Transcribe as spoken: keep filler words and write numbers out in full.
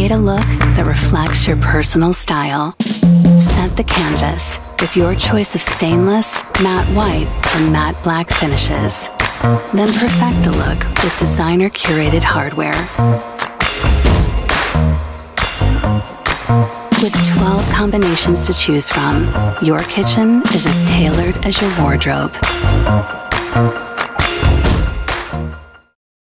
Create a look that reflects your personal style. Set the canvas with your choice of stainless, matte white, or matte black finishes. Then perfect the look with designer-curated hardware. With twelve combinations to choose from, your kitchen is as tailored as your wardrobe.